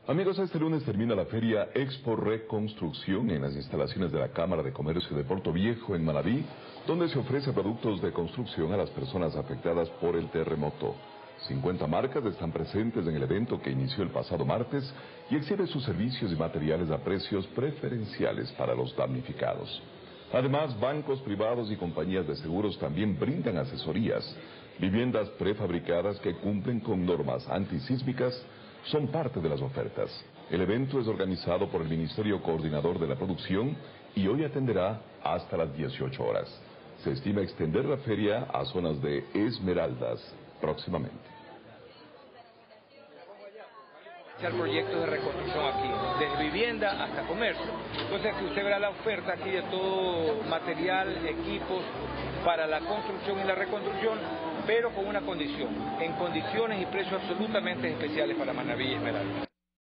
Amigos, este lunes termina la feria Expo Reconstrucción en las instalaciones de la Cámara de Comercio de Puerto Viejo en Manabí, donde se ofrece productos de construcción a las personas afectadas por el terremoto. 50 marcas están presentes en el evento que inició el pasado martes y exhibe sus servicios y materiales a precios preferenciales para los damnificados. Además, bancos privados y compañías de seguros también brindan asesorías. Viviendas prefabricadas que cumplen con normas antisísmicas son parte de las ofertas. El evento es organizado por el Ministerio Coordinador de la Producción y hoy atenderá hasta las 18 horas. Se estima extender la feria a zonas de Esmeraldas próximamente. Proyectos de reconstrucción aquí, desde vivienda hasta comercio. Entonces aquí usted verá la oferta aquí de todo material, equipos para la construcción y la reconstrucción, pero con una condición, en condiciones y precios absolutamente especiales para Manabí y Esmeralda.